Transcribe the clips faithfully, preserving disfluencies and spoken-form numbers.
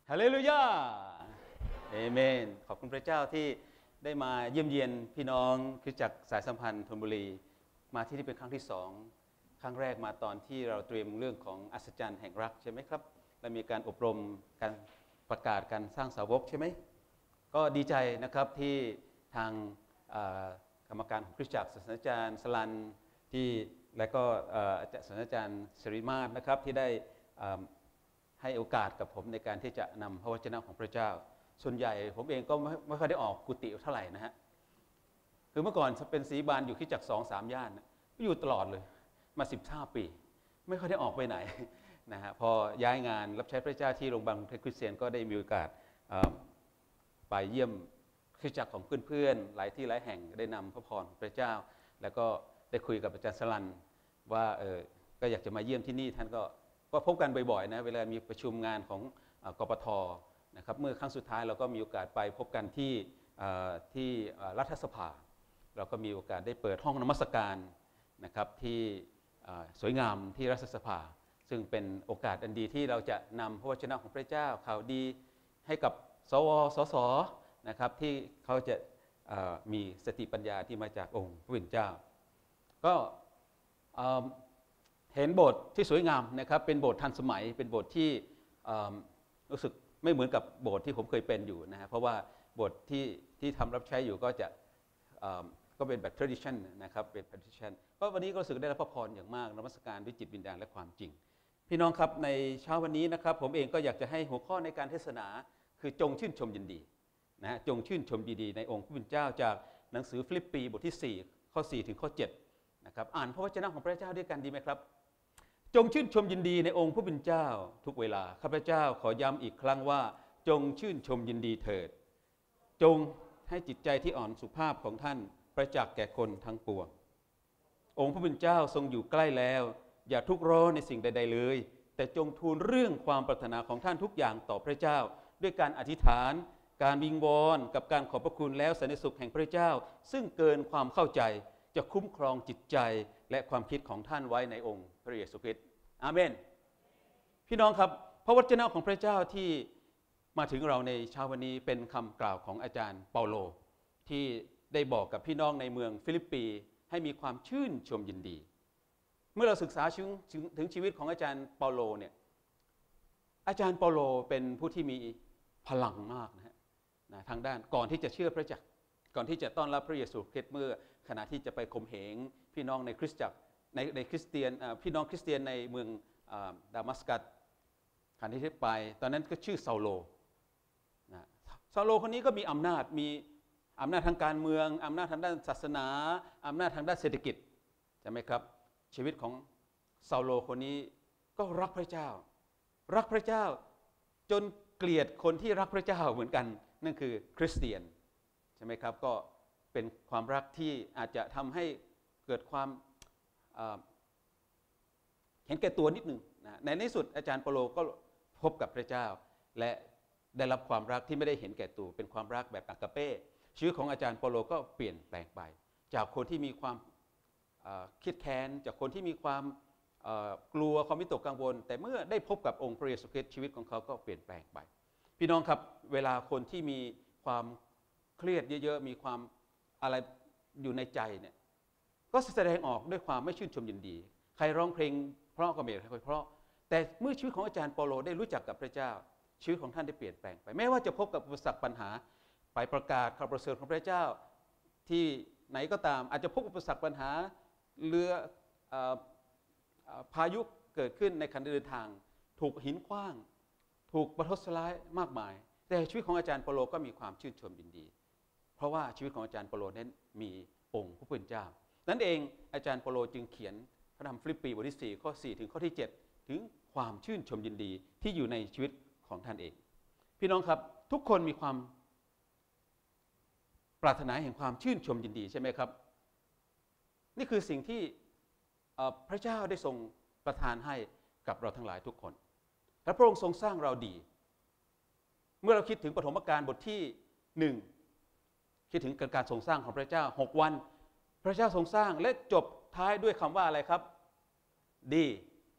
ฮาเลลูยาเอเมนขอบคุณพระเจ้าที่ได้มาเยี่ยมเยียนพี่น้องคริสตจักรสายสัมพันธ์ธนบุรีมาที่นี่เป็นครั้งที่สองครั้งแรกมาตอนที่เราเตรียมเรื่องของอัศจรรย์แห่งรักใช่ไหมครับและมีการอบรมการประกาศการสร้างสาวกใช่ไหมก็ดีใจนะครับที่ทางกรรมการของคริสตจักรศาสตราจารย์สลันที่และก็ศาสตราจารย์สิริมาศนะครับที่ได้ให้โอกาสกับผมในการที่จะนำพระวจนะของพระเจ้าส่วนใหญ่ผมเองก็ไม่ไม่ค่อยได้ออกกุฏิเท่าไหร่นะฮะคือเมื่อก่อนเป็นศรีบานอยู่ที่จักสองสามย่านก็อยู่ตลอดเลยมาสิบห้าปีไม่ค่อยได้ออกไปไหนนะฮะพอย้ายงานรับใช้พระเจ้าที่โรงพยาบาลคริสเตียนก็ได้มีโอกาสไปเยี่ยมคริสตจักรของเพื่อนๆหลายที่หลายแห่งได้นำพระพรของพระเจ้าแล้วก็ได้คุยกับอาจารย์สลันว่าเออก็อยากจะมาเยี่ยมที่นี่ท่านก็ก็พบกันบ่อยๆนะเวลามีประชุมงานของกปทนะครับเมื่อครั้งสุดท้ายเราก็มีโอกาสไปพบกันที่ที่รัฐสภาเราก็มีโอกาสได้เปิดห้องนมัสการนะครับที่สวยงามที่รัฐสภาซึ่งเป็นโอกาสอันดีที่เราจะนำพระวจนะของพระเจ้าข่าวดีให้กับสวสสนะครับที่เขาจะมีสติปัญญาที่มาจากองค์พระผู้เป็นเจ้าก็เห็นโบสถ์ที่สวยงามนะครับเป็นโบสถ์ทันสมัยเป็นโบสถ์ที่รู้สึกไม่เหมือนกับโบสถ์ที่ผมเคยเป็นอยู่นะฮะเพราะว่าโบสถ์ที่ที่ทำรับใช้อยู่ก็จะก็เป็นแบบ tradition นะครับเป็น tradition ก็วันนี้ก็รู้สึกได้รับพระพรอย่างมากนมัสการด้วยจิตวิญญาณและความจริงพี่น้องครับในเช้าวันนี้นะครับผมเองก็อยากจะให้หัวข้อในการเทศนาคือจงชื่นชมยินดีนะฮะจงชื่นชมยินดีในองค์พระผู้เป็นเจ้าจากหนังสือฟิลิปปีบทที่สี่ข้อสี่ถึงข้อเจ็ดนะครับอ่านพระวจนะของพระเจ้าด้วยกันดีไหมครับจงชื่นชมยินดีในองค์พระผู้เป็นเจ้าทุกเวลาข้าพเจ้าขอย้ำอีกครั้งว่าจงชื่นชมยินดีเถิดจงให้จิตใจที่อ่อนสุภาพของท่านประจักษ์แก่คนทั้งปวงองค์พระผู้เป็นเจ้าทรงอยู่ใกล้แล้วอย่าทุกข์ร้อนในสิ่งใดๆเลยแต่จงทูลเรื่องความปรารถนาของท่านทุกอย่างต่อพระเจ้าด้วยการอธิษฐานการวิงวอนกับการขอบพระคุณแล้วสันติสุขแห่งพระเจ้าซึ่งเกินความเข้าใจจะคุ้มครองจิตใจและความคิดของท่านไว้ในองค์พระเยซูคริสต์อาเมนพี่น้องครับพระวจนะของพระเจ้าที่มาถึงเราในเช้าวันนี้เป็นคำกล่าวของอาจารย์เปาโลที่ได้บอกกับพี่น้องในเมืองฟิลิปปีให้มีความชื่นชมยินดีเมื่อเราศึกษาถึงชีวิตของอาจารย์เปาโลเนี่ยอาจารย์เปาโลเป็นผู้ที่มีพลังมากนะฮะนะทางด้านก่อนที่จะเชื่อพระเจ้าก่อนที่จะต้อนรับพระเยซูคริสต์เมื่อขณะที่จะไปข่มเหงพี่น้องในคริสตจักรในในคริสเตียนพี่น้องคริสเตียนในเมืองดามัสกัสขณะที่ไปตอนนั้นก็ชื่อซาโลนะซาโลคนนี้ก็มีอำนาจมีอำนาจทางการเมืองอำนาจทางด้านศาสนาอำนาจทางด้านเศรษฐกิจใช่ไหมครับชีวิตของซาโลคนนี้ก็รักพระเจ้ารักพระเจ้าจนเกลียดคนที่รักพระเจ้าเหมือนกันนั่นคือคริสเตียนใช่ไหมครับก็เป็นความรักที่อาจจะทำให้เกิดความเห็นแก่ตัวนิดหนึ่งนะในที่สุดอาจารย์เปาโลก็พบกับพระเจ้าและได้รับความรักที่ไม่ได้เห็นแก่ตัวเป็นความรักแบบอากาเป้ชีวิตของอาจารย์เปาโลก็เปลี่ยนแปลงไปจากคนที่มีความคิดแค้นจากคนที่มีความกลัวความวิตกกังวลแต่เมื่อได้พบกับองค์พระเยซูคริสต์ชีวิตของเขาก็เปลี่ยนแปลงไปพี่น้องครับเวลาคนที่มีความเครียดเยอะๆมีความอะไรอยู่ในใจเนี่ยก็แสดงออกด้วยความไม่ชื่นชมยินดีใครร้องเพลงเพราะก็ไม่ค่อยเพราะแต่เมื่อชีวิตของอาจารย์เปาโลได้รู้จักกับพระเจ้าชีวิตของท่านได้เปลี่ยนแปลงไปแม้ว่าจะพบกับอุปสรรคปัญหาไปประกาศข่าวประเสริฐของพระเจ้าที่ไหนก็ตามอาจจะพบอุปสรรคปัญหาเรือพายุเกิดขึ้นในขณะเดินทางถูกหินขว้างถูกประทุษร้ายมากมายแต่ชีวิตของอาจารย์เปาโลก็มีความชื่นชมยินดีเพราะว่าชีวิตของอาจารย์เปาโลนั้นมีองค์พระผู้เป็นเจ้านั่นเองอาจารย์เปาโลจึงเขียนพระธรรมฟิลิปปีบทที่สี่ข้อสี่ถึงข้อที่เจ็ดถึงความชื่นชมยินดีที่อยู่ในชีวิตของท่านเองพี่น้องครับทุกคนมีความปรารถนาแห่งความชื่นชมยินดีใช่ไหมครับนี่คือสิ่งที่พระเจ้าได้ทรงประทานให้กับเราทั้งหลายทุกคนและพระองค์ทรงสร้างเราดีเมื่อเราคิดถึงปฐมกาลบทที่หนึ่งคิดถึงการทรงสร้างของพระเจ้าหกวันพระเจ้าทรงสร้างและจบท้ายด้วยคำว่าอะไรครับดี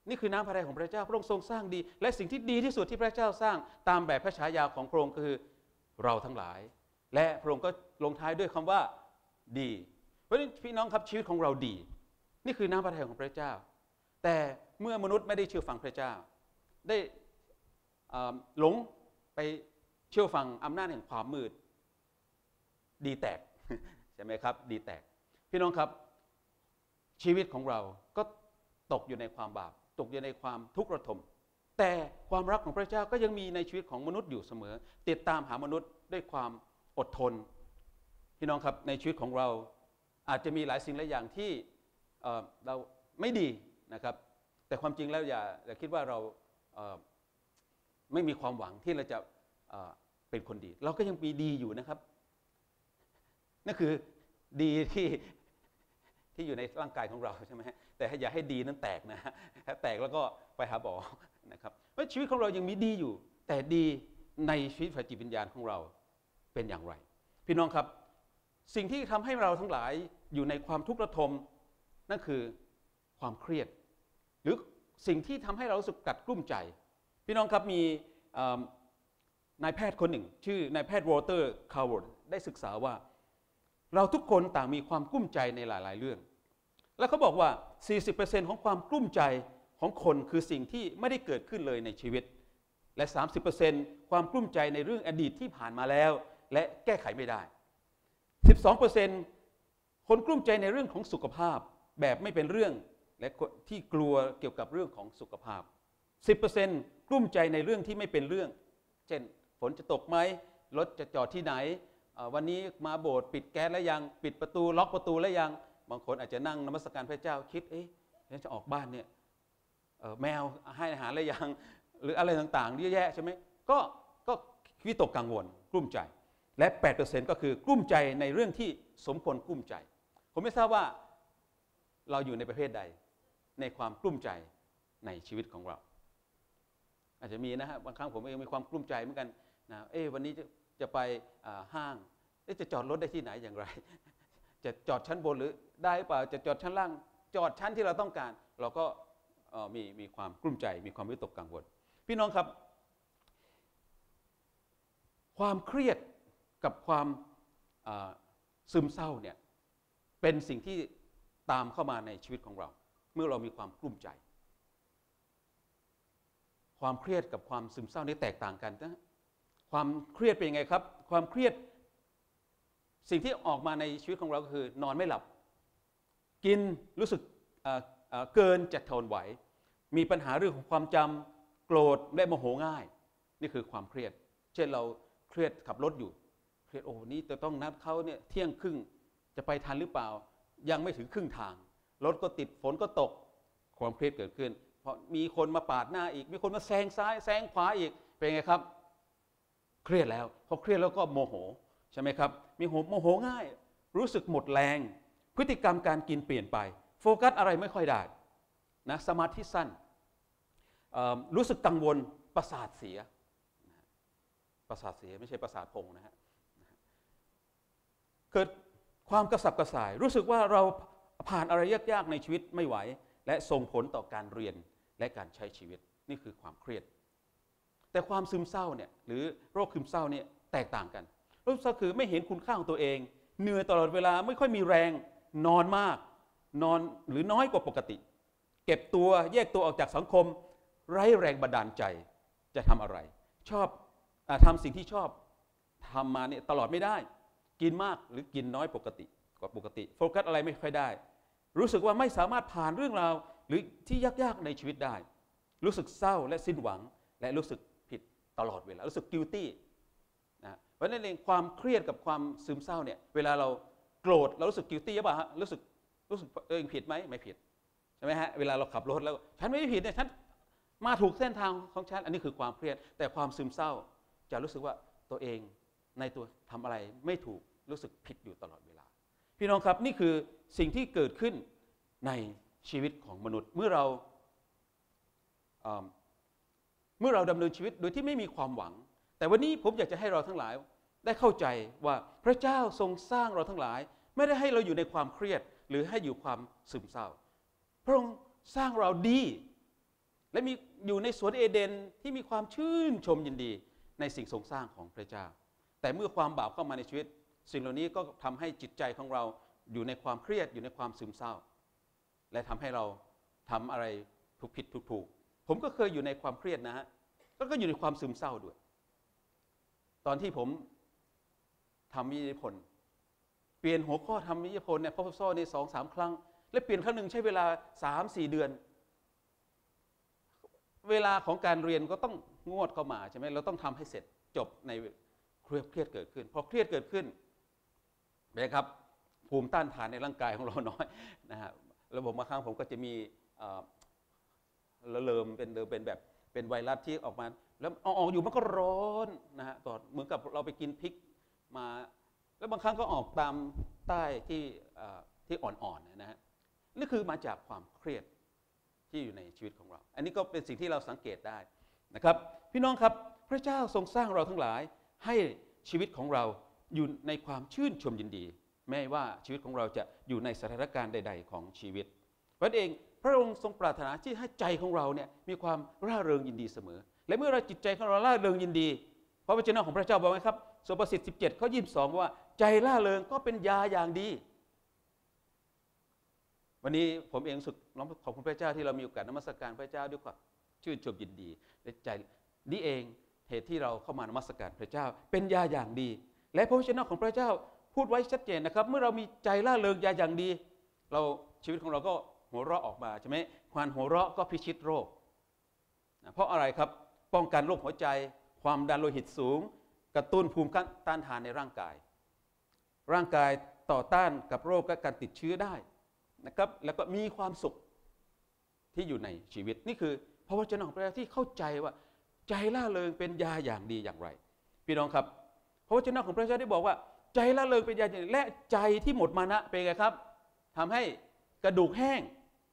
นี่คือน้ำพระทัยของพระเจ้าพระองค์ทรงสร้างดีและสิ่งที่ดีที่สุดที่พระเจ้าสร้างตามแบบพระฉายาของพระองค์คือเราทั้งหลายและพระองค์ก็ลงท้ายด้วยคำว่าดีเพราะฉะนั้นพี่น้องครับชีวิตของเราดีนี่คือน้ำพระทัยของพระเจ้าแต่เมื่อมนุษย์ไม่ได้เชื่อฟังพระเจ้าได้หลงไปเชื่อฟังอำนาจแห่งความมืดดีแตกใช่ไหมครับดีแตกพี่น้องครับชีวิตของเราก็ตกอยู่ในความบาปตกอยู่ในความทุกข์ระทมแต่ความรักของพระเจ้าก็ยังมีในชีวิตของมนุษย์อยู่เสมอติดตามหามนุษย์ด้วยความอดทนพี่น้องครับในชีวิตของเราอาจจะมีหลายสิ่งหลายอย่างที่เอ่อเราไม่ดีนะครับแต่ความจริงแล้วอย่าอย่าคิดว่าเราเอ่อไม่มีความหวังที่เราจะเอ่อเป็นคนดีเราก็ยังมีดีอยู่นะครับนั่นคือดีที่ที่อยู่ในร่างกายของเราใช่ไหมแต่อย่าให้ดีนั้นแตกนะฮะถ้าแตกแล้วก็ไปหาหมอนะครับเพราะชีวิตของเรายังมีดีอยู่แต่ดีในชีวิตฝ่ายจิตวิญญาณของเราเป็นอย่างไรพี่น้องครับสิ่งที่ทำให้เราทั้งหลายอยู่ในความทุกข์ระทมนั่นคือความเครียดหรือสิ่งที่ทำให้เรารู้สึกกัดกลุ้มใจพี่น้องครับมีนายแพทย์คนหนึ่งชื่อนายแพทย์วอลเตอร์คาร์วอร์ดได้ศึกษาว่าเราทุกคนต่างมีความกลุ้มใจในหลายๆเรื่องแล้วเขาบอกว่า สี่สิบเปอร์เซ็นต์ ของความกลุ้มใจของคนคือสิ่งที่ไม่ได้เกิดขึ้นเลยในชีวิตและ สามสิบเปอร์เซ็นต์ ความกลุ้มใจในเรื่องอดีตที่ผ่านมาแล้วและแก้ไขไม่ได้ สิบสองเปอร์เซ็นต์ คนกลุ้มใจในเรื่องของสุขภาพแบบไม่เป็นเรื่องและที่กลัวเกี่ยวกับเรื่องของสุขภาพ สิบเปอร์เซ็นต์ กลุ้มใจในเรื่องที่ไม่เป็นเรื่องเช่นฝนจะตกไหมรถจะจอดที่ไหนวันนี้มาโบสถ์ปิดแก๊สแล้วยังปิดประตูล็อกประตูแล้วยังบางคนอาจจะนั่งนมัสการพระเจ้าคิดเอ๊ะฉันจะออกบ้านเนี่ยแมวให้อาหารแล้วยังหรืออะไรต่างๆเยอะแยะใช่ไหมก็ก็วิตกกังวลกลุ้มใจและ แปดเปอร์เซ็นต์ ก็คือกลุ้มใจในเรื่องที่สมควรกลุ้มใจผมไม่ทราบว่าเราอยู่ในประเภทใดในความกลุ้มใจในชีวิตของเราอาจจะมีนะฮะบางครั้งผมเองมีความกลุ้มใจเหมือนกันนะเอ๊ะวันนี้จะจะไปห้างจะจอดรถได้ที่ไหนอย่างไรจะจอดชั้นบนหรือได้หรือเปล่าจะจอดชั้นล่างจอดชั้นที่เราต้องการเราก็มีมีความกลุ้มใจมีความวิตกกังวลพี่น้องครับความเครียดกับความซึมเศร้าเนี่ยเป็นสิ่งที่ตามเข้ามาในชีวิตของเราเมื่อเรามีความกลุ้มใจความเครียดกับความซึมเศร้านี่แตกต่างกันนะความเครียดเป็นยังไงครับความเครียดสิ่งที่ออกมาในชีวิตของเราก็คือนอนไม่หลับกินรู้สึกเกินจะทนไหวมีปัญหาเรื่องของความจำโกรธและโมโหง่ายนี่คือความเครียดเช่นเราเครียดขับรถอยู่เครียดโอ้นี่จะต้องนัดเขาเนี่ยเที่ยงครึ่งจะไปทันหรือเปล่ายังไม่ถึงครึ่งทางรถก็ติดฝนก็ตกความเครียดเกิดขึ้นเพราะมีคนมาปาดหน้าอีกมีคนมาแซงซ้ายแซงขวาอีกเป็นไงครับเครียดแล้วพอเครียดแล้วก็โมโหใช่ไหมครับมีโมโหง่ายรู้สึกหมดแรงพฤติกรรมการกินเปลี่ยนไปโฟกัสอะไรไม่ค่อยได้นะสมาธิสั้นรู้สึกกังวลประสาทเสียประสาทเสียไม่ใช่ประสาทพงนะฮะเกิดความกระสับกระส่ายรู้สึกว่าเราผ่านอะไรยากๆในชีวิตไม่ไหวและส่งผลต่อการเรียนและการใช้ชีวิตนี่คือความเครียดแต่ความซึมเศร้าเนี่ยหรือโรคซึมเศร้าเนี่ยแตกต่างกันโรคซึมเศร้าคือไม่เห็นคุณค่าของตัวเองเหนื่อยตลอดเวลาไม่ค่อยมีแรงนอนมากนอนหรือน้อยกว่าปกติเก็บตัวแยกตัวออกจากสังคมไร้แรงบันดาลใจจะทำอะไรชอบทำสิ่งที่ชอบทำมาเนี่ยตลอดไม่ได้กินมากหรือกินน้อยปกติกว่าปกติโฟกัสอะไรไม่ค่อยได้รู้สึกว่าไม่สามารถผ่านเรื่องราวหรือที่ยากๆในชีวิตได้รู้สึกเศร้าและสิ้นหวังและรู้สึกผิดตลอดเวลารู้สึก guilty นะเพราะนั่นเองความเครียดกับความซึมเศร้าเนี่ยเวลาเราโกรธเรารู้สึก guilty หรือเปล่าฮะรู้สึกรู้สึกเองผิดไหมไม่ผิดใช่ไหมฮะเวลาเราขับรถแล้วฉันไม่ผิดเนี่ยฉันมาถูกเส้นทางของฉันอันนี้คือความเครียดแต่ความซึมเศร้าจะรู้สึกว่าตัวเองในตัวทำอะไรไม่ถูกรู้สึกผิดอยู่ตลอดเวลาพี่น้องครับนี่คือสิ่งที่เกิดขึ้นในชีวิตของมนุษย์เมื่อเราเมื่อเราดำเนินชีวิตโดยที่ไม่มีความหวังแต่วันนี้ผมอยากจะให้เราทั้งหลายได้เข้าใจว่าพระเจ้าทรงสร้างเราทั้งหลายไม่ได้ให้เราอยู่ในความเครียดหรือให้อยู่ความซึมเศร้าพระองค์สร้างเราดีและมีอยู่ในสวนเอเดนที่มีความชื่นชมยินดีในสิ่งทรงสร้างของพระเจ้าแต่เมื่อความบาปเข้ามาในชีวิตสิ่งเหล่านี้ก็ทำให้จิตใจของเราอยู่ในความเครียดอยู่ในความซึมเศร้าและทำให้เราทำอะไรถูกผิดถูกถูกผมก็เคยอยู่ในความเครียดนะฮะก็อยู่ในความซึมเศร้าด้วยตอนที่ผมทำวิทยานิพนธ์เปลี่ยนหัวข้อทำวิทยานิพนธ์เนี่ยพอสอบในสองสามครั้งและเปลี่ยนครั้งหนึ่งใช้เวลาสามสี่เดือนเวลาของการเรียนก็ต้องงวดเข้ามาใช่ไหมเราต้องทำให้เสร็จจบในเครียดเกิดขึ้นพอเครียดเกิดขึ้นนะครับภูมิต้านทานในร่างกายของเราน้อยนะฮะระบบบางครั้งผมก็จะมีระเริมเป็นเป็นแบบเป็นไวรัสที่ออกมาแล้วออกอยู่มันก็ร้อนนะฮะตอนเหมือนกับเราไปกินพริกมาแล้วบางครั้งก็ออกตามใต้ที่ที่อ่อนๆนะฮะนี่คือมาจากความเครียดที่อยู่ในชีวิตของเราอันนี้ก็เป็นสิ่งที่เราสังเกตได้นะครับพี่น้องครับพระเจ้าทรงสร้างเราทั้งหลายให้ชีวิตของเราอยู่ในความชื่นชมยินดีแม้ว่าชีวิตของเราจะอยู่ในสถานการณ์ใดๆของชีวิตเพราะเองพระองค์ทรงปรารถนาที่ให้ใจของเราเนี่ยมีความร่าเริงยินดีเสมอและเมื่อเราจิตใจของเราร่าเริงยินดีเพราะพระเจ้าของพระเจ้าบอกไว้ครับสุภาษิตสิบเจ็ดข้อยี่สิบสองว่าใจร่าเริงก็เป็นยาอย่างดีวันนี้ผมเองรู้สึกน้อมขอบคุณพระเจ้าที่เรามีโอกาสนมัสการพระเจ้าด้วยความชื่นชมยินดีและใจนี้เองเหตุที่เราเข้ามานมัสการพระเจ้าเป็นยาอย่างดีและพระวจนะของพระเจ้าพูดไว้ชัดเจนนะครับเมื่อเรามีใจร่าเริงยาอย่างดีเราชีวิตของเราก็หัวเราะออกมาใช่ไหมความหัวเราะก็พิชิตโรคเพราะอะไรครับป้องกันโรคหัวใจความดันโลหิตสูงกระตุ้นภูมิต้านทานในร่างกายร่างกายต่อต้านกับโรคและการติดเชื้อได้นะครับแล้วก็มีความสุขที่อยู่ในชีวิตนี่คือพระวจนะของพระเจ้าที่เข้าใจว่าใจร่าเริงเป็นยาอย่างดีอย่างไรพี่น้องครับพระวจนะของพระเจ้าได้บอกว่าใจร่าเริงเป็นยาอย่างดีและใจที่หมดมานะเป็นไงครับทำให้กระดูกแห้ง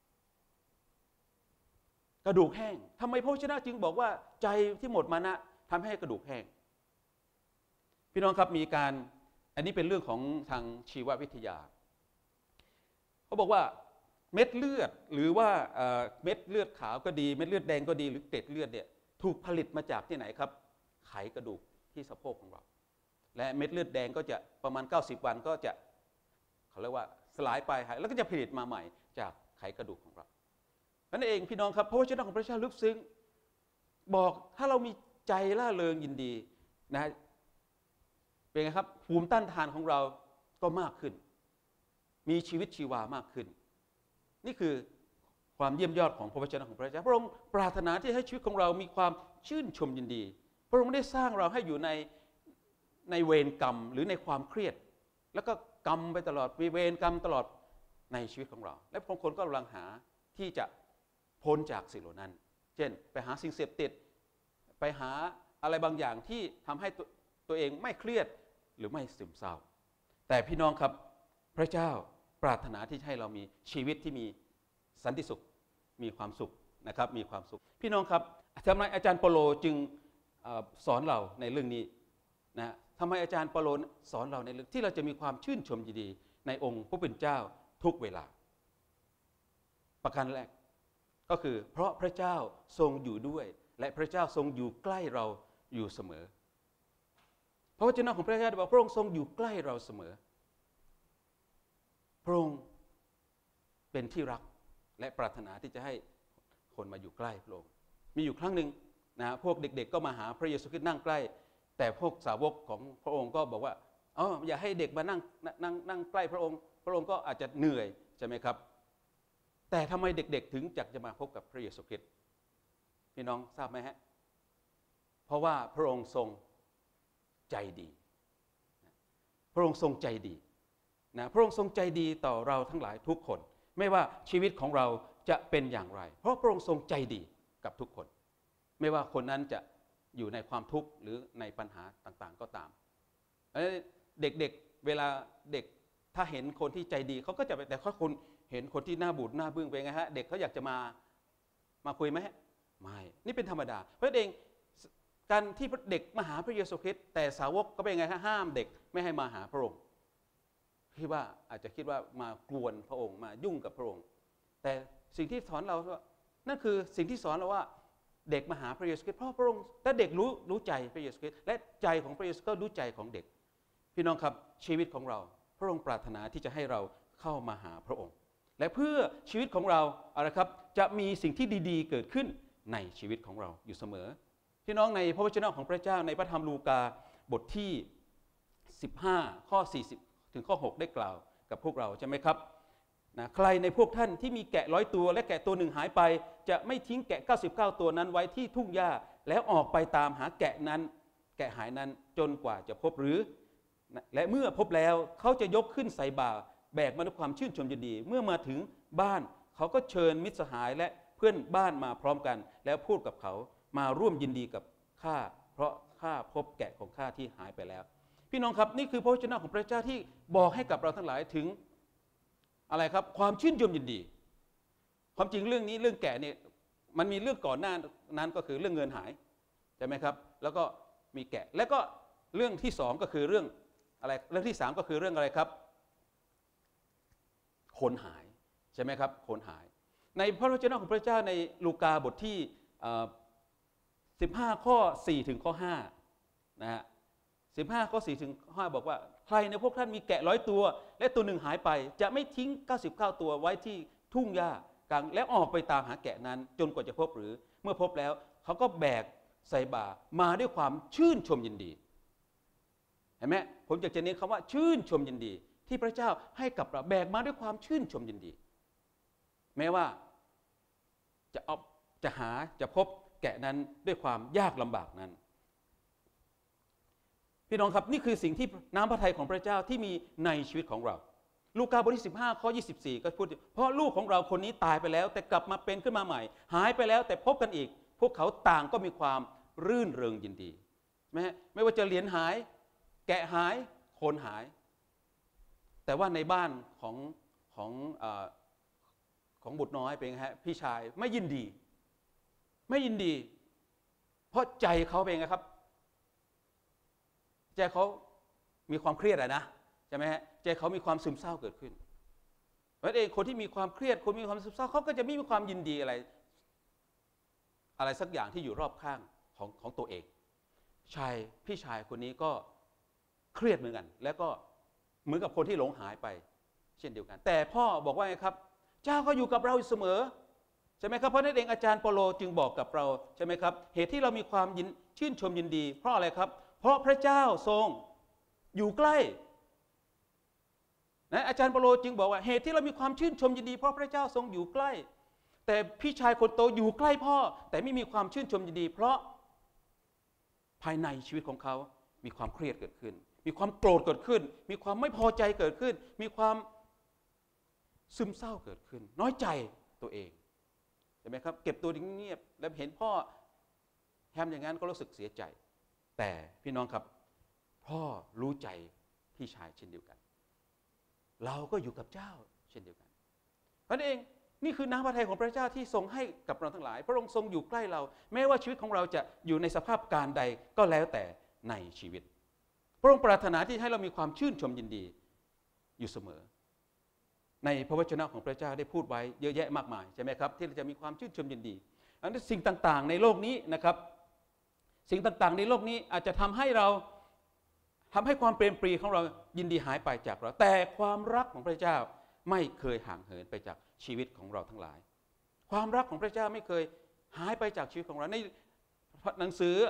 กระดูกแห้งทำไมพระวจนะจึงบอกว่าใจที่หมดมานะทำให้กระดูกแห้งพี่น้องครับมีการอันนี้เป็นเรื่องของทางชีววิทยาเขาบอกว่าเม็ดเลือดหรือว่าเม็ดเลือดขาวก็ดีเม็ดเลือดแดงก็ดีหรือเกล็ดเลือดเนี่ยถูกผลิตมาจากที่ไหนครับไขกระดูกที่สะโพกของเราและเม็ดเลือดแดงก็จะประมาณเก้าสิบวันก็จะเขาเรียกว่าสลายไปหายแล้วก็จะผลิตมาใหม่จากไขกระดูกของเรานั่นเองพี่น้องครับพระวจนะของพระเจ้าลึกซึ้งบอกถ้าเรามีใจร่าเริงยินดีนะเป็นไงครับภูมิต้านทานของเราก็มากขึ้นมีชีวิตชีวามากขึ้นนี่คือความเยี่ยมยอดของพระวจนะของพระเจ้าพระองค์ปรารถนาที่ให้ชีวิตของเรามีความชื่นชมยินดีพระองค์ได้สร้างเราให้อยู่ในในเวรกรรมหรือในความเครียดแล้วก็กรรมไปตลอดมีเวรกรรมตลอดในชีวิตของเราและบางคนก็กำลังหาที่จะพ้นจากสิ่งเหล่านั้นเช่นไปหาสิ่งเสพติดไปหาอะไรบางอย่างที่ทำให้ตัวตัวเองไม่เครียดหรือไม่ซึมเศร้าแต่พี่น้องครับพระเจ้าปรารถนาที่ให้เรามีชีวิตที่มีสันติสุขมีความสุขนะครับมีความสุขพี่น้องครับทำไมอาจารย์เปโลจึงสอนเราในเรื่องนี้นะทำไมอาจารย์เปโลสอนเราในเรื่องที่เราจะมีความชื่นชมยินดีในองค์ผู้เป็นเจ้าทุกเวลาประการแรกก็คือเพราะพระเจ้าทรงอยู่ด้วยและพระเจ้าทรงอยู่ใกล้เราอยู่เสมอพระวจนะของพระเจ้าบอกพระองค์ทรงอยู่ใกล้เราเสมอพระองค์เป็นที่รักและปรารถนาที่จะให้คนมาอยู่ใกล้พระองค์มีอยู่ครั้งหนึ่งนะพวกเด็กๆก็มาหาพระเยซูคริสต์นั่งใกล้แต่พวกสาวกของพระองค์ก็บอกว่าอ๋ออย่าให้เด็กมานั่งนั่งนั่งใกล้พระองค์พระองค์ก็อาจจะเหนื่อยใช่ไหมครับแต่ทำไมเด็กๆถึงจักจะมาพบกับพระเยซูคริสต์พี่น้องทราบไหมฮะเพราะว่าพระองค์ทรงใจดีพระองค์ทรงใจดีนะพระองค์ทรงใจดีต่อเราทั้งหลายทุกคนไม่ว่าชีวิตของเราจะเป็นอย่างไรเพราะพระองค์ทรงใจดีกับทุกคนไม่ว่าคนนั้นจะอยู่ในความทุกข์หรือในปัญหาต่างๆก็ตามเด็กๆ เ, เวลาเด็กถ้าเห็นคนที่ใจดีเขาก็จะไปแต่เขาคนเห็นคนที่หน้าบูดหน้าบึ้งเป็นไงฮะเด็กเขาอยากจะมามาคุยไหมไม่นี่เป็นธรรมดาเพราะเองการที่เด็กมาหาพระเยซูคริสต์แต่สาวกก็เป็นไงฮะห้ามเด็กไม่ให้มาหาพระองค์คิดว่าอาจจะคิดว่ามากวนพระองค์มายุ่งกับพระองค์แต่สิ่งที่สอนเราว่านั่นคือสิ่งที่สอนเราว่าเด็กมาหาพระเยซูคริสต์เพราะพระองค์ถ้าเด็กรู้รู้ใจพระเยซูคริสต์และใจของพระเยซูก็รู้ใจของเด็กพี่น้องครับชีวิตของเราพระองค์ปรารถนาที่จะให้เราเข้ามาหาพระองค์และเพื่อชีวิตของเราอะไรครับจะมีสิ่งที่ดีๆเกิดขึ้นในชีวิตของเราอยู่เสมอพี่น้องในพระวจนะของพระเจ้าในพระธรรมลูกาบทที่สิบห้าข้อสี่สิบถึงข้อหกได้กล่าวกับพวกเราใช่ไหมครับนะใครในพวกท่านที่มีแกะร้อยตัวและแกะตัวหนึ่งหายไปจะไม่ทิ้งแกะเก้าสิบเก้าตัวนั้นไว้ที่ทุ่งหญ้าแล้วออกไปตามหาแกะนั้นแกะหายนั้นจนกว่าจะพบหรือและเมื่อพบแล้วเขาจะยกขึ้นใส่บ่าแบกมาด้วยความชื่นชมยินดีเมื่อมาถึงบ้านเขาก็เชิญมิตรสหายและเพื่อนบ้านมาพร้อมกันแล้วพูดกับเขามาร่วมยินดีกับข้าเพราะข้าพบแกะของข้าที่หายไปแล้วพี่น้องครับนี่คือพระวจนะของพระเจ้าที่บอกให้กับเราทั้งหลายถึงอะไรครับความชื่นชมยินดีความจริงเรื่องนี้เรื่องแกะเนี่ยมันมีเรื่องก่อนหน้านั้นก็คือเรื่องเงินหายใช่ไหมครับแล้วก็มีแกะแล้วก็เรื่องที่สองก็คือเรื่องอะไรเรื่องที่สามก็คือเรื่องอะไรครับคนหายใช่ไหมครับคนหายในพระวจนะของพระเจ้าในลูกาบทที่สิบห้าข้อสี่ถึงข้อห้านะฮะสิบห้าข้อสี่ถึงห้าบอกว่าใครในพวกท่านมีแกะร้อยตัวและตัวหนึ่งหายไปจะไม่ทิ้งเก้าสิบเก้าตัวไว้ที่ทุ่งหญ้ากลางแล้วออกไปตามหาแกะนั้นจนกว่าจะพบหรือเมื่อพบแล้วเขาก็แบกใส่บ่ามาด้วยความชื่นชมยินดีเห็นไหมผมอยากจะเน้นคำว่าชื่นชมยินดีที่พระเจ้าให้กับเราแบกมาด้วยความชื่นชมยินดีแม้ว่าจะเอาจะหาจะพบแกะนั้นด้วยความยากลำบากนั้นพี่น้องครับนี่คือสิ่งที่น้ำพระทัยของพระเจ้าที่มีในชีวิตของเราลูกาบทที่สิบห้าข้อยี่สิบสี่ก็พูดเพราะลูกของเราคนนี้ตายไปแล้วแต่กลับมาเป็นขึ้นมาใหม่หายไปแล้วแต่พบกันอีกพวกเขาต่างก็มีความรื่นเริงยินดีไหมไม่ว่าจะเหรียญหายแกะหายโคนหายแต่ว่าในบ้านของของเอ่อของบุตรน้อยเป็นไงฮะพี่ชายไม่ยินดีไม่ยินดีเพราะใจเขาเป็นไงครับใจเขามีความเครียดอะนะใช่ไหมฮะใจเขามีความซึมเศร้าเกิดขึ้นเพราะเองคนที่มีความเครียดคนมีความซึมเศร้าเขาก็จะไม่มีความยินดีอะไรอะไรสักอย่างที่อยู่รอบข้างของของตัวเองชายพี่ชายคนนี้ก็เครียดเหมือนกันแล้วก็เหมือนกับคนที่หลงหายไปเช่นเดียวกันแต่พ่อบอกว่าไงครับเจ้าก็อยู่กับเราเสมอใช่ไหมครับเพราะนั่นเองอาจารย์เปโลจึงบอกกับเราใช่ไหมครับเหตุที่เรามีความยินชื่นชมยินดีเพราะอะไรครับเพราะพระเจ้าทรงอยู่ใกล้นะอาจารย์เปโลจึงบอกว่าเหตุที่เรามีความชื่นชมยินดีเพราะพระเจ้าทรงอยู่ใกล้แต่พี่ชายคนโตอยู่ใกล้พ่อแต่ไม่มีความชื่นชมยินดีเพราะภายในชีวิตของเขามีความเครียดเกิดขึ้นมีความโกรธเกิดขึ้นมีความไม่พอใจเกิดขึ้นมีความซึมเศร้าเกิดขึ้นน้อยใจตัวเองใช่ไหมครับเก็บตัวเงียบแล้วเห็นพ่อแฮมอย่างนั้นก็รู้สึกเสียใจแต่พี่น้องครับพ่อรู้ใจพี่ชายเช่นเดียวกันเราก็อยู่กับเจ้าเช่นเดียวกันเพราะนั่นเองนี่คือน้ำพระทัยของพระเจ้าที่ทรงให้กับเราทั้งหลายพระองค์ทรงอยู่ใกล้เราแม้ว่าชีวิตของเราจะอยู่ในสภาพการใดก็แล้วแต่ในชีวิตพระองค์ปรารถนาที่ให้เรามีความชื่นชมยินดีอยู่เสมอในพระวจนะของพระเจ้าได้พูดไว้เยอะแยะมากมายใช่ไหมครับที่เราจะมีความชื่นชมยินดีอันนี้สิ่งต่างๆในโลกนี้นะครับสิ่งต่างๆในโลกนี้อาจจะทำให้เราทำให้ความเปรมปรีของเรายินดีหายไปจากเราแต่ความรักของพระเจ้าไม่เคยห่างเหินไปจากชีวิตของเราทั้งหลายความรักของพระเจ้าไม่เคยหายไปจากชีวิตของเราในหนังสือ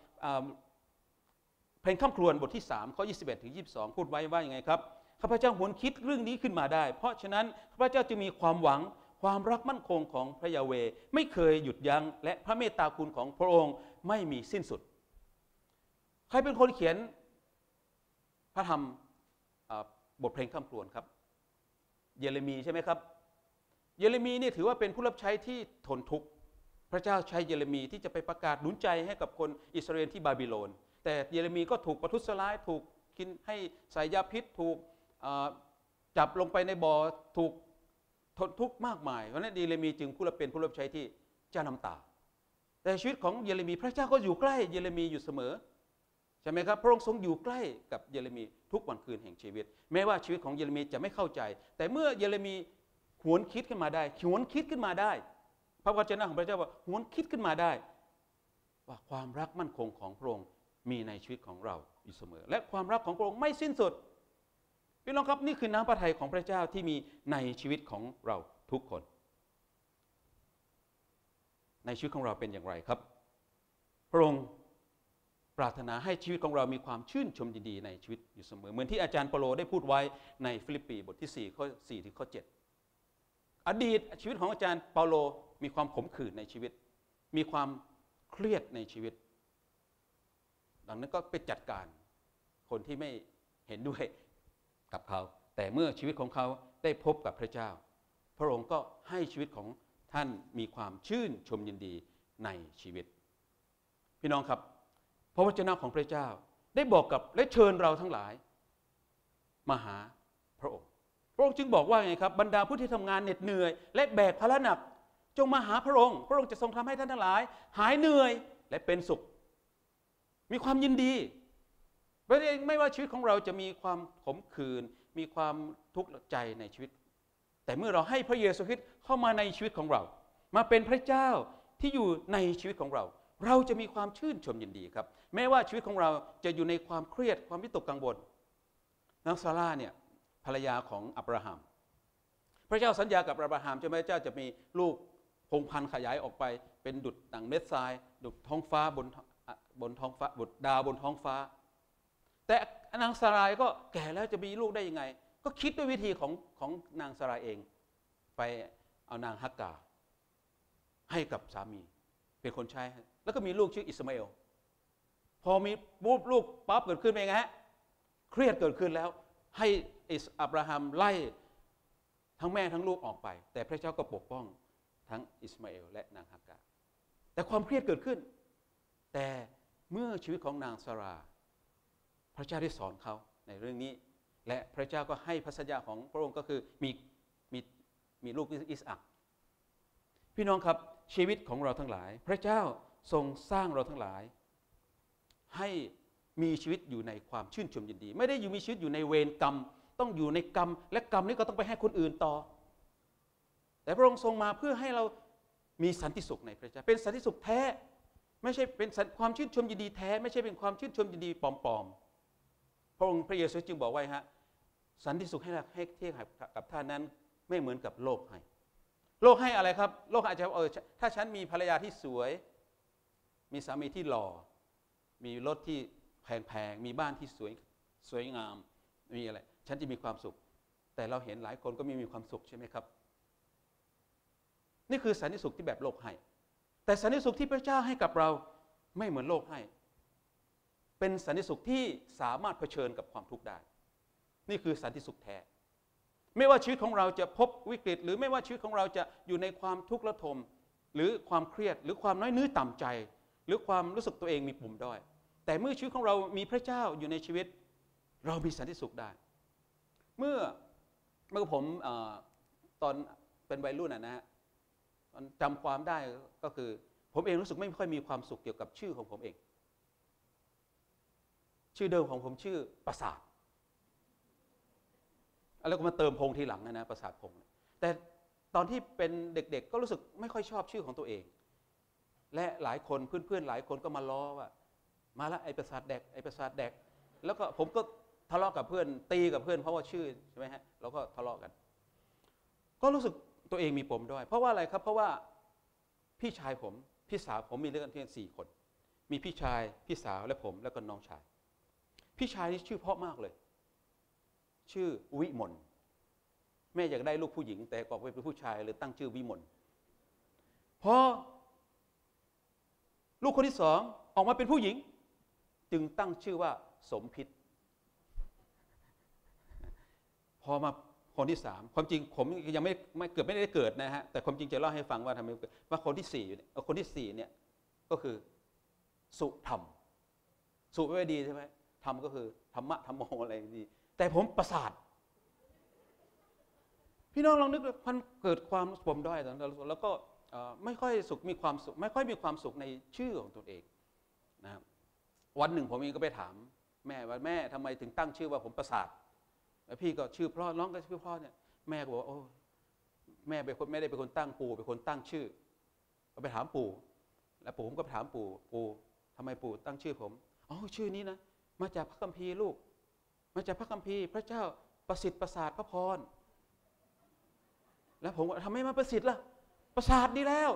เพลงข้ามครวญบทที่สามข้อยี่สิบเอ็ดถึงยี่สิบสองพูดไว้ว่าอย่างไงครับข้าพเจ้าหวนคิดเรื่องนี้ขึ้นมาได้เพราะฉะนั้นข้าพเจ้าจะมีความหวังความรักมั่นคงของพระยาเวห์ไม่เคยหยุดยั้งและพระเมตตาคุณของพระองค์ไม่มีสิ้นสุดใครเป็นคนเขียนพระธรรมบทเพลงข้ามครวญครับเยเรมีใช่ไหมครับเยเรมีนี่ถือว่าเป็นผู้รับใช้ที่ทนทุกข์พระเจ้าใช้เยเรมีที่จะไปประกาศหนุนใจให้กับคนอิสราเอลที่บาบิโลนแต่เยเรมีก็ถูกประทุษร้ายถูกกินให้ใส่ยาพิษถูกจับลงไปในบ่อถูกทนทุกข์มากมายเพราะนั้นเยเรมีจึงผู้รับเป็นผู้รับใช้ที่เจ้าน้ำตาแต่ชีวิตของเยเรมีพระเจ้าก็อยู่ใกล้เยเรมีอยู่เสมอใช่ไหมครับพระองค์ทรงอยู่ใกล้กับเยเรมีทุกวันคืนแห่งชีวิตแม้ว่าชีวิตของเยเรมีจะไม่เข้าใจแต่เมื่อเยเรมีหวนคิดขึ้นมาได้หวนคิดขึ้นมาได้พระวจนะของพระเจ้าว่าหวนคิดขึ้นมาได้ว่าความรักมั่นคงของพระองค์มีในชีวิตของเราอยู่เสมอและความรักของพระองค์ไม่สิ้นสุดพี่น้องครับนี่คือน้ำพระทัยของพระเจ้าที่มีในชีวิตของเราทุกคนในชีวิตของเราเป็นอย่างไรครับพระองค์ปรารถนาให้ชีวิตของเรามีความชื่นชมยินดีในชีวิตอยู่เสมอเหมือนที่อาจารย์เปโลได้พูดไว้ในฟิลิปปีบทที่สี่ข้อสี่ถึงข้อเจ็ดอดีตชีวิตของอาจารย์เปโลมีความขมขื่นในชีวิตมีความเครียดในชีวิตดังนั้นก็ไปจัดการคนที่ไม่เห็นด้วยกับเขาแต่เมื่อชีวิตของเขาได้พบกับพระเจ้าพระองค์ก็ให้ชีวิตของท่านมีความชื่นชมยินดีในชีวิตพี่น้องครับพระวจนะของพระเจ้าได้บอกกับและเชิญเราทั้งหลายมาหาพระองค์พระองค์จึงบอกว่าไงครับบรรดาผู้ที่ทำงานเหน็ดเหนื่อยและแบกภาระหนักจงมาหาพระองค์พระองค์จะทรงทำให้ท่านทั้งหลายหายเหนื่อยและเป็นสุขมีความยินดีไม่ว่าชีวิตของเราจะมีความขมขื่นมีความทุกข์ใจในชีวิตแต่เมื่อเราให้พระเยซูคริสต์เข้ามาในชีวิตของเรามาเป็นพระเจ้าที่อยู่ในชีวิตของเราเราจะมีความชื่นชมยินดีครับแม้ว่าชีวิตของเราจะอยู่ในความเครียดความวิตกกังวลนางซาร่าเนี่ยภรรยาของอับราฮัมพระเจ้าสัญญากับอับราฮัมใช่ไหมพระเจ้าจะมีลูกพงศ์พันธุ์ขยายออกไปเป็นดุจดั่งเม็ดทรายดุจท้องฟ้าบนบนท้องฟ้าบุตรดาวบนท้องฟ้าแต่นางซารายก็แก่แล้วจะมีลูกได้ยังไงก็คิดด้วยวิธีของของนางซารายเองไปเอานางฮักกาให้กับสามีเป็นคนใช้แล้วก็มีลูกชื่ออิสมาเอลพอมีลูกลูกปั๊บเกิดขึ้นเป็นไงฮะเครียดเกิดขึ้นแล้วให้อับราฮัมไล่ทั้งแม่ทั้งลูกออกไปแต่พระเจ้าก็ปกป้องทั้งอิสมาเอลและนางฮักกาแต่ความเครียดเกิดขึ้นแต่เมื่อชีวิตของนางซาราพระเจ้าได้สอนเขาในเรื่องนี้และพระเจ้าก็ให้พระสัญญาของพระองค์ก็คือมีมีมีลูกอิสอัคพี่น้องครับชีวิตของเราทั้งหลายพระเจ้าทรงสร้างเราทั้งหลายให้มีชีวิตอยู่ในความชื่นชมยินดีไม่ได้อยู่มีชีวิตอยู่ในเวรกรรมต้องอยู่ในกรรมและกรรมนี้ก็ต้องไปให้คนอื่นต่อแต่พระองค์ทรงมาเพื่อให้เรามีสันติสุขในพระเจ้าเป็นสันติสุขแท้ไม่ใช่เป็นความชื่นชมยินดีแท้ไม่ใช่เป็นความชื่นชมยินดีปลอมๆพระองค์พระเยซูจึงบอกไว้ฮะสันติสุขให้ให้เทียบกับท่านนั้นไม่เหมือนกับโลกให้โลกให้อะไรครับโลกอาจจะเออถ้าฉันมีภรรยาที่สวยมีสามีที่หล่อมีรถที่แพงๆมีบ้านที่สวยสวยงามมีอะไรฉันจะมีความสุขแต่เราเห็นหลายคนก็ไม่มีความสุขใช่ไหมครับนี่คือสันติสุขที่แบบโลกให้แต่สันติสุขที่พระเจ้าให้กับเราไม่เหมือนโลกให้เป็นสันติสุขที่สามารถเผชิญกับความทุกข์ได้นี่คือสันติสุขแท้ไม่ว่าชีวิตของเราจะพบวิกฤตหรือไม่ว่าชีวิตของเราจะอยู่ในความทุกข์ระทมหรือความเครียดหรือความน้อยเนื้อต่ำใจหรือความรู้สึกตัวเองมีปุ่มด้อยแต่เมื่อชีวิตของเรามีพระเจ้าอยู่ในชีวิตเรามีสันติสุขได้เมื่อเมื่อผมเอ่อตอนเป็นวัยรุ่นนะฮะจำความได้ก็คือผมเองรู้สึกไม่ค่อยมีความสุขเกี่ยวกับชื่อของผมเองชื่อเดิมของผมชื่อประสาทแล้วก็มาเติมพงทีหลังนะนะประสาทพงแต่ตอนที่เป็นเด็กๆก็รู้สึกไม่ค่อยชอบชื่อของตัวเองและหลายคนเพื่อนๆหลายคนก็มาล้อว่ามาละไอ้ประสาทแดกไอ้ประสาทแดกแล้วก็ผมก็ทะเลาะกับเพื่อนตีกับเพื่อนเพราะว่าชื่อใช่ไหมฮะเราก็ทะเลาะกันก็รู้สึกตัวเองมีปมด้อยเพราะว่าอะไรครับเพราะว่าพี่ชายผมพี่สาวผมมีด้วยกันเพียงสี่คนมีพี่ชายพี่สาวและผมแล้วก็น้องชายพี่ชายนี่ชื่อเพราะมากเลยชื่อวิมลแม่อยากได้ลูกผู้หญิงแต่ก็เป็นผู้ชายเลยตั้งชื่อวิมลพอลูกคนที่สองออกมาเป็นผู้หญิงจึงตั้งชื่อว่าสมพิษพอมาคนที่สามความจริงผมยังไม่ไม่เกิดไม่ได้เกิดนะฮะแต่ความจริงจะเล่าให้ฟังว่าทำไมว่าคนที่สี่เนี่ยคนที่สี่เนี่ยก็คือสุธรรมสุไม่ดีใช่ไหมธรรมก็คือธรรมะธรรมโมอะไรดีแต่ผมประสาทพี่น้องลองนึกว่ามันเกิดความปมด้อยแล้วก็ไม่ค่อยสุขมีความสุขไม่ค่อยมีความสุขในชื่อของตนเองนะครับวันหนึ่งผมเองก็ไปถามแม่ว่าแม่ทำไมถึงตั้งชื่อว่าผมประสาทแล้วพี่ก็ชื่อเพราะน้องก็ชื่อเพราะเนี่ยแม่ก็บอกโอ้แม่เป็นคนไม่ได้เป็นคนตั้งปู่เป็นคนตั้งชื่อก็ไปถามปู่แล้วปู่ผมก็ไปถามปู่ปู่ทำไมปู่ตั้งชื่อผมอ๋อชื่อนี้นะมาจากพระคัมภีร์ลูกมาจากพระคัมภีร์พระเจ้าประสิทธิ์ประสาทพระพรแล้วผมทำไมมาประสิทธิ์ล่ะประสาทดีแล้ว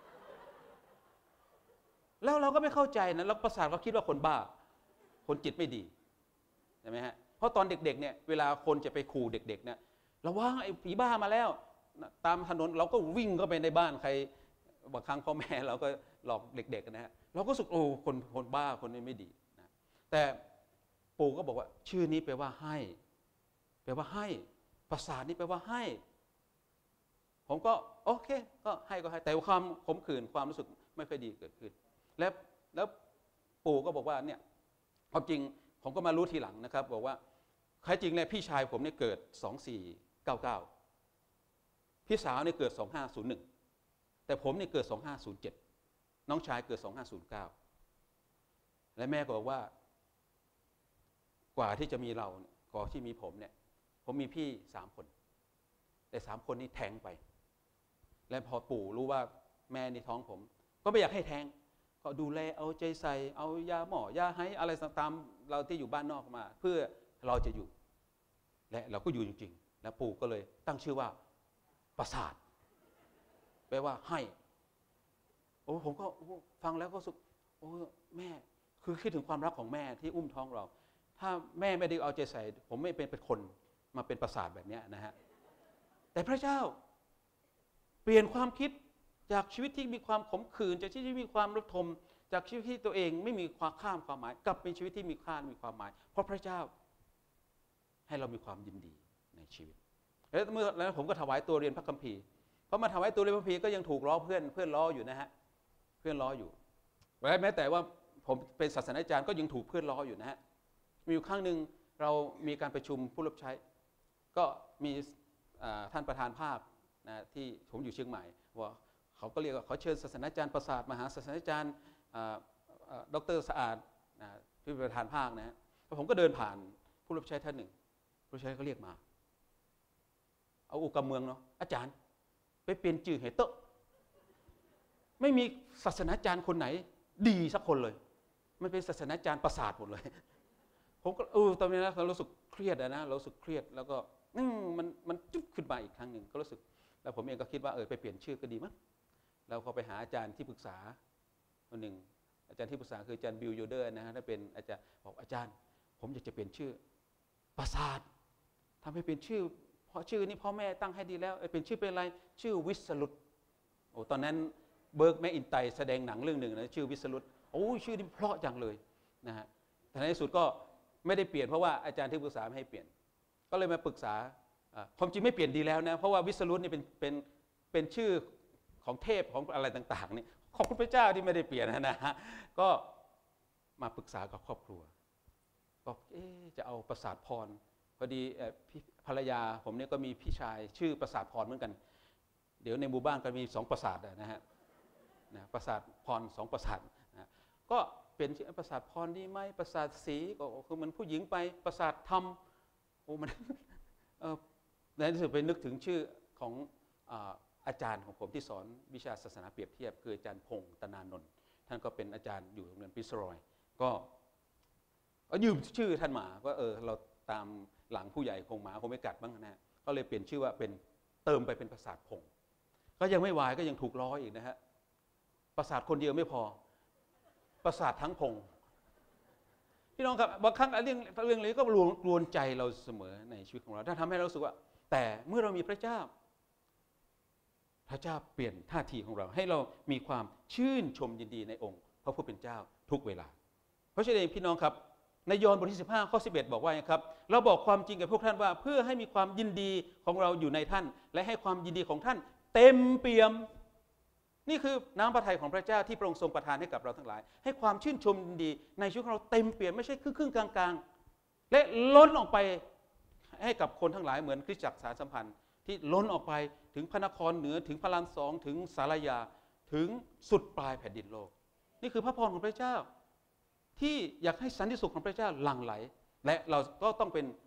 แล้วเราก็ไม่เข้าใจนะแล้วประสาทก็คิดว่าคนบ้าคนจิตไม่ดีใช่ไหมฮะเพราะตอนเด็กๆเนี่ยเวลาคนจะไปขู่เด็กๆเนี่ยระวังไอ้ผีบ้ามาแล้วตามถนนเราก็วิ่งเข้าไปในบ้านใครบางครั้งพ่อแม่เราก็หลอกเด็กๆนะฮะเราก็รู้สึกโอ้คนคนบ้าคนนี้ไม่ดีนะแต่ปู่ก็บอกว่าชื่อนี้แปลว่าให้แปลว่าให้ประสาทนี้แปลว่าให้ผมก็โอเคก็ให้ก็ให้แต่ความขมขื่นความรู้สึกไม่ค่อยดีเกิดขึ้นแล้วแล้วปู่ก็บอกว่าเนี่ยความจริงผมก็มารู้ทีหลังนะครับบอกว่าแท้จริงเนี่ยพี่ชายผมเนี่ยเกิดสองสี่เก้าเก้าพี่สาวเนี่ยเกิดสองห้าศูนย์หนึ่งแต่ผมเนี่ยเกิดสองห้าศูนย์เจ็ดน้องชายเกิดสองห้าศูนย์เก้าและแม่ก็บอกว่ากว่าที่จะมีเราก่อนที่มีผมเนี่ยผมมีพี่สามคนแต่สามคนนี้แท้งไปและพอปู่รู้ว่าแม่ในท้องผมก็ไม่อยากให้แท้งก็ดูแลเอาใจใส่เอายาหมอยาให้อะไรตามเราที่อยู่บ้านนอกมาเพื่อเราจะอยู่และเราก็อยู่จริงๆแล้วปู่ก็เลยตั้งชื่อว่าประสาทแปลว่าให้โอ้ผมก็ฟังแล้วก็รู้สึกโอ้แม่คือคิดถึงความรักของแม่ที่อุ้มท้องเราถ้าแม่ไม่ได้เอาใจใส่ผมไม่เป็นเป็นคนมาเป็นประสาทแบบนี้นะฮะแต่พระเจ้าเปลี่ยนความคิดจากชีวิตที่มีความขมขื่นจากชีวิตที่มีความระทมจากชีวิตที่ตัวเองไม่มีความข้ามความหมายกลับเป็นชีวิตที่มีค่ามีความหมายเพราะพระเจ้าให้เรามีความยินดีในชีวิตแล้วเมื่อแล้วผมก็ถวายตัวเรียนพระคัมภีร์เพราะมาถวายตัวเรียนพระคัมภีร์ก็ยังถูกล้อเพื่อนเพื่อนล้ออยู่นะฮะเพื่อนล้ออยู่แม้แต่ว่าผมเป็นศาสนาจารย์ก็ยังถูกเพื่อนล้ออยู่นะฮะมีอยู่ครั้งหนึ่งเรามีการประชุมผู้รับใช้ก็มีท่านประธานภาพนะที่ผมอยู่เชียงใหม่ว่าเขาก็เรียกว่าเขาเชิญศาสนาจารย์ประสาทมหาศาสนาจารย์ดร.สะอาดที่เป็นประธานภาคนะฮะผมก็เดินผ่านผู้รับใช้ท่านหนึ่งผู้รับใช้เขาเรียกมาเอาอุกกาเมืองเนาะอาจารย์ไปเปลี่ยนจื่อเหตุเตอะไม่มีศาสนาจารย์คนไหนดีสักคนเลยมันเป็นศาสนาจารย์ประสาทหมดเลยผมก็เออตอนนี้นะเรารู้สึกเครียดนะเรารู้สึกเครียดแล้วก็มันมันจุ๊บขึ้นมาอีกครั้งหนึ่งก็รู้สึกแล้วผมเองก็คิดว่าเออไปเปลี่ยนชื่อก็ดีมั้งแล้วก็ไปหาอาจารย์ที่ปรึกษาคนหนึ่งอาจารย์ที่ปรึกษาคืออาจารย์บิลยูเดอร์นะฮะถ้าเป็นอาจารย์บอกอาจารย์ผมอยากจะเปลี่ยนชื่อประสาททำให้เป็นชื่อเพราะชื่อนี้พ่อแม่ตั้งให้ดีแล้วเป็นชื่อเป็นอะไรชื่อวิสรุตโอ้ตอนนั้นเบิร์กแม่อินไตแสดงหนังเรื่องหนึ่งนะชื่อวิสรุตโอ้ชื่อนี้เพราะจังเลยนะฮะแต่ในที่สุดก็ไม่ได้เปลี่ยนเพราะว่าอาจารย์ที่ปรึกษาไม่ให้เปลี่ยนก็เลยมาปรึกษาความจริงไม่เปลี่ยนดีแล้วนะเพราะว่าวิสรุตนี่เป็นเป็นเป็นชื่อของเทพของอะไรต่างๆนี่ขอบคุณพระเจ้าที่ไม่ได้เปลี่ยนนะฮะก็มาปรึกษากับครอบครัวก็เอ๊ะจะเอาประสาทพรพอดีภรรยาผมเนี่ยก็มีพี่ชายชื่อประสาทพรเหมือนกันเดี๋ยวในหมู่บ้านก็มีสองประสาทนะฮะนะประสาทพรสองประสาทนะก็เป็นชื่อประสาทพรดีไหมประสาทศรีก็คือมันผู้หญิงไปประสาทธรรมโอ้มันในที่สุดไปนึกถึงชื่อของอาจารย์ของผมที่สอนวิชาศาสนาเปรียบเทียบคืออาจารย์พงษ์ตนานนท์ท่านก็เป็นอาจารย์อยู่โรงเรียนปิสรอยก็ยืมชื่อท่านมาว่าเออเราตามหลังผู้ใหญ่คงหมาคงไม่กัดบ้างนะก็เลยเปลี่ยนชื่อว่าเป็นเติมไปเป็นประสาทพงษ์ก็ยังไม่วายก็ยังถูกล้ออีกนะฮะประสาทคนเดียวไม่พอประสาททั้งพงษ์พี่น้องครับบางครั้งเรื่องเรื่องนี้ก็รวนใจเราเสมอในชีวิตของเราถ้าทำให้เรารู้สึกว่าแต่เมื่อเรามีพระเจ้าพระเจ้าเปลี่ยนท่าทีของเราให้เรามีความชื่นชมยินดีในองค์พระผู้เป็นเจ้าทุกเวลาเพราะฉะนั้นพี่น้องครับในยอห์นบทที่สิบห้าข้อสิบเอ็ดบอกว่าครับเราบอกความจริงกับพวกท่านว่าเพื่อให้มีความยินดีของเราอยู่ในท่านและให้ความยินดีของท่านเต็มเปี่ยมนี่คือน้ำพระทัยของพระเจ้าที่พระองค์ทรงประทานให้กับเราทั้งหลายให้ความชื่นชมยินดีในชีวิตของเราเต็มเปี่ยมไม่ใช่ครึ่งๆกลางๆและล้นออกไปให้กับคนทั้งหลายเหมือนคริสตจักรสารสัมพันธ์ที่ล้นออกไปถึงพระนครเหนือถึงพระลานสองถึงสารยาถึงสุดปลายแผ่นดินโลกนี่คือพระพรของพระเจ้าที่อยากให้สันติสุขของพระเจ้าหลั่งไหลและเราก็ต้องเป็น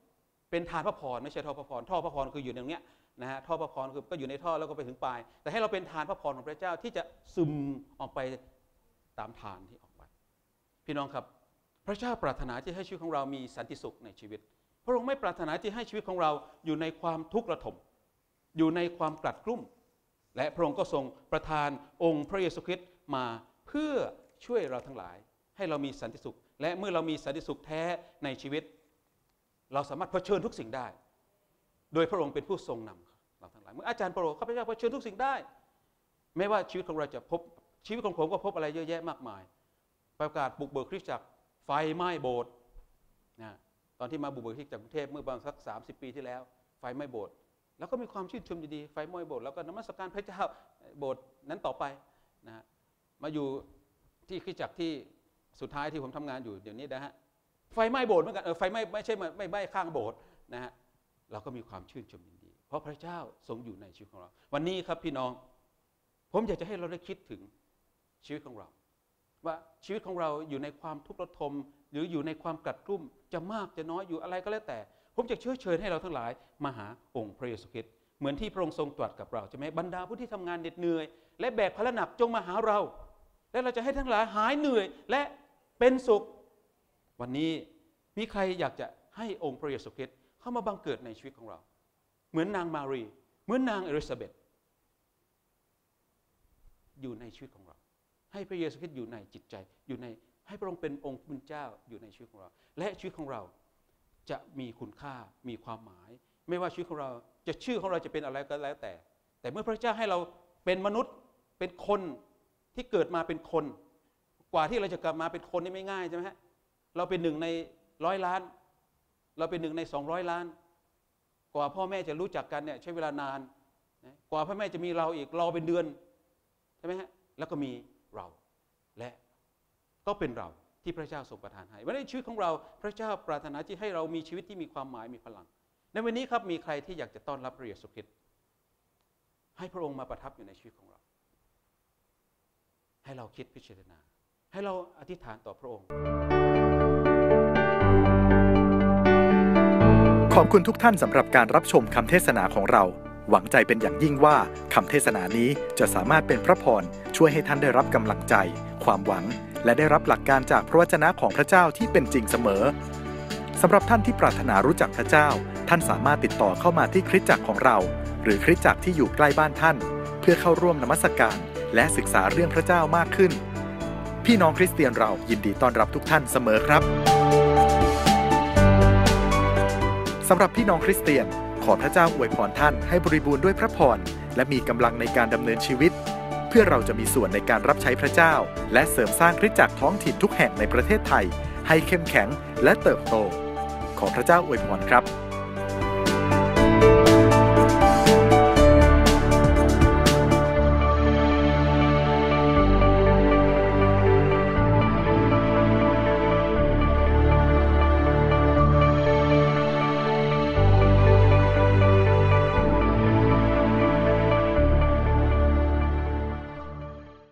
เป็นทานพระพรไม่ใช่ท่อพระพรท่อพระพรคืออยู่ในตรงเนี้ยนะฮะท่อพระพรคือก็อยู่ในท่อแล้วก็ไปถึงปลายแต่ให้เราเป็นทานพระพรของพระเจ้าที่จะซึมออกไปตามทานที่ออกไปพี่น้องครับพระเจ้าปรารถนาที่ให้ชีวิตของเรามีสันติสุขในชีวิตพระองค์ไม่ปรารถนาที่ให้ชีวิตของเราอยู่ในความทุกข์ระทมอยู่ในความกลัดกลุ้มและพระองค์ก็ทรงประทานองค์พระเยซูคริสต์มาเพื่อช่วยเราทั้งหลายให้เรามีสันติสุขและเมื่อเรามีสันติสุขแท้ในชีวิตเราสามารถเผชิญทุกสิ่งได้โดยพระองค์เป็นผู้ทรงนำเราทั้งหลายเมื่ออาจารย์เปาโลข้าพเจ้าเผชิญทุกสิ่งได้ไม่ว่าชีวิตของเราจะพบชีวิตของผมก็พบอะไรเยอะแยะมากมายประกาศบุกเบิกคริสตจักรไฟไหม้โบสถ์นะตอนที่มาบุกเบิกคริสตจักรกรุงเทพเมื่อประมาณสักสามสิบปีที่แล้วไฟไหม้โบสถ์แล้วก็มีความชื่นชมดีๆไฟไหม้โบสถ์แล้วก็นมัสการพระเจ้าโบสถ์นั้นต่อไปนะมาอยู่ที่คริสตจักรที่สุดท้ายที่ผมทำงานอยู่เดี๋ยวนี้นะฮะไฟไหม้โบสถ์เหมือนกันเออไฟไหม้ไม่ใช่ไม่ไหม้ข้างโบสถ์นะฮะเราก็มีความชื่นชมยินดีเพราะพระเจ้าทรงอยู่ในชีวิตของเราวันนี้ครับพี่น้องผมอยากจะให้เราได้คิดถึงชีวิตของเราว่าชีวิตของเราอยู่ในความทุกข์ระทมหรืออยู่ในความกลัดกลุ้มจะมากจะน้อยอยู่อะไรก็แล้วแต่ผมจะเชื้อเชิญให้เราทั้งหลายมาหาองค์พระเยซูคริสต์เหมือนที่พระองค์ทรงตรัสกับเราใช่ไหมบรรดาผู้ที่ทำงานเหน็ดเหนื่อยและแบกภาระหนักจงมาหาเราและเราจะให้ทั้งหลายหายเหนื่อยและเป็นสุขวันนี้มีใครอยากจะให้องค์พระเยซูคริสต์เข้ามาบังเกิดในชีวิตของเราเหมือนนางมารีเหมือนนางเอลิซาเบธอยู่ในชีวิตของเราให้พระเยซูคริสต์อยู่ในจิตใจอยู่ในให้พระองค์เป็นองค์พระเจ้าอยู่ในชีวิตของเราและชีวิตของเราจะมีคุณค่ามีความหมายไม่ว่าชีวิตของเราจะชื่อของเราจะเป็นอะไรก็แล้วแต่แต่เมื่อพระเจ้าให้เราเป็นมนุษย์เป็นคนที่เกิดมาเป็นคนกว่าที่เราจะกลับมาเป็นคนนี่ไม่ง่ายใช่ไหมฮะเราเป็นหนึ่งในร้อยล้านเราเป็นหนึ่งในสองร้อยล้านกว่าพ่อแม่จะรู้จักกันเนี่ยใช้เวลานานกว่าพ่อแม่จะมีเราอีกรอเป็นเดือนใช่ไหมฮะแล้วก็มีเราและก็เป็นเราที่พระเจ้าทรงประทานให้วันนี้ชีวิตของเราพระเจ้าปรารถนาที่ให้เรามีชีวิตที่มีความหมายมีพลังในวันนี้ครับมีใครที่อยากจะต้อนรับพระเยซูคริสต์ให้พระองค์มาประทับอยู่ในชีวิตของเราให้เราคิดพิจารณาให้เราอธิษฐานต่อพระองค์ขอบคุณทุกท่านสำหรับการรับชมคำเทศนาของเราหวังใจเป็นอย่างยิ่งว่าคำเทศนานี้จะสามารถเป็นพระพรช่วยให้ท่านได้รับกำลังใจความหวังและได้รับหลักการจากพระวจนะของพระเจ้าที่เป็นจริงเสมอสำหรับท่านที่ปรารถนารู้จักพระเจ้าท่านสามารถติดต่อเข้ามาที่คริสตจักรของเราหรือคริสตจักรที่อยู่ใกล้บ้านท่านเพื่อเข้าร่วมนมัสการและศึกษาเรื่องพระเจ้ามากขึ้นพี่น้องคริสเตียนเรายินดีต้อนรับทุกท่านเสมอครับสำหรับพี่น้องคริสเตียนขอพระเจ้าอวยพรท่านให้บริบูรณ์ด้วยพระพรและมีกำลังในการดำเนินชีวิตเพื่อเราจะมีส่วนในการรับใช้พระเจ้าและเสริมสร้างคริสตจักรท้องถิ่นทุกแห่งในประเทศไทยให้เข้มแข็งและเติบโตขอพระเจ้าอวยพรครับ